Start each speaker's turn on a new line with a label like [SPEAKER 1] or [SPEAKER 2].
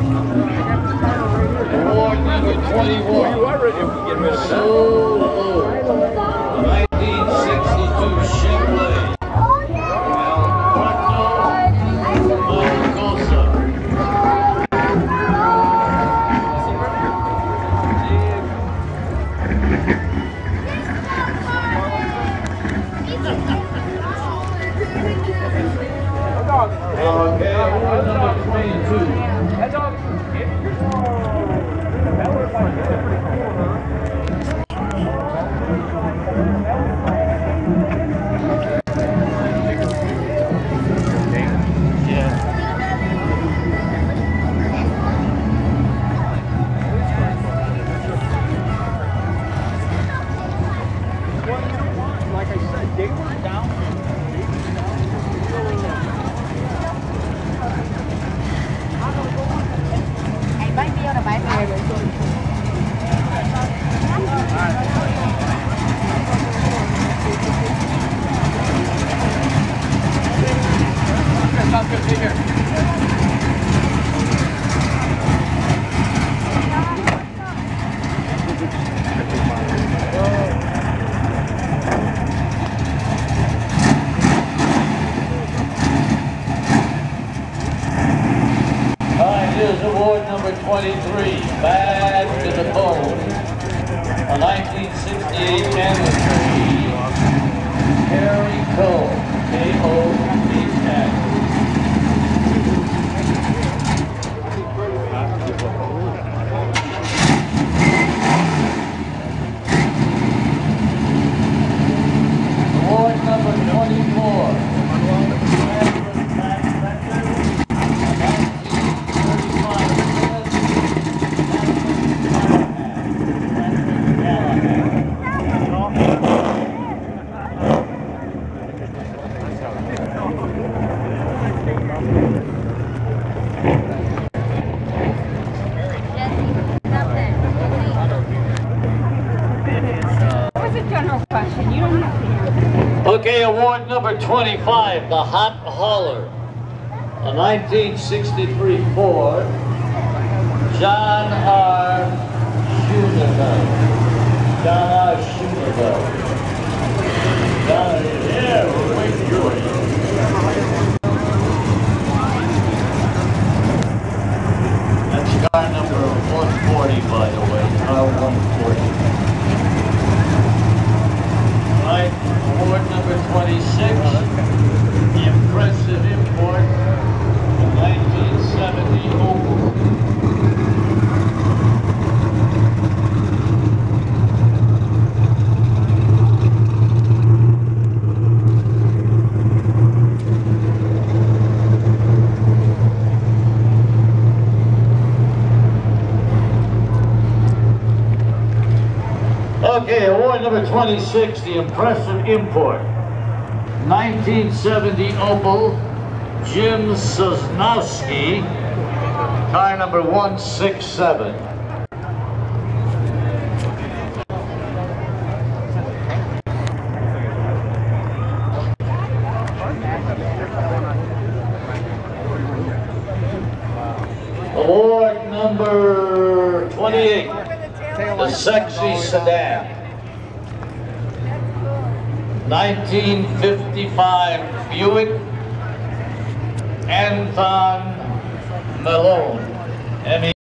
[SPEAKER 1] Award number 21. You are ready to get rid of it. So low. 1962 Chevrolet Okay, award number 22.
[SPEAKER 2] Like I said, they were down.
[SPEAKER 3] Bánh bia là bánh này.
[SPEAKER 2] Sounds good. Take care.
[SPEAKER 1] Here's award number 23, Bad to the Bone, a 1968 Mercury Cougar, K-O-B-N. Award number 24. Okay, award number 25, the Hot Hauler, a 1963 Ford, John R. Schoonerville. John R. Schoonerville. Yeah, we're waiting for you. That's car number 140, by the way, car 140. Right, award number 26, the impressive import, the 1970 Opel. Okay, award number 26, the impressive import. 1970 Opel, Jim Sosnowski, car number 167. Award number 28. The sexy sedan. 1955 Buick Anton Malone.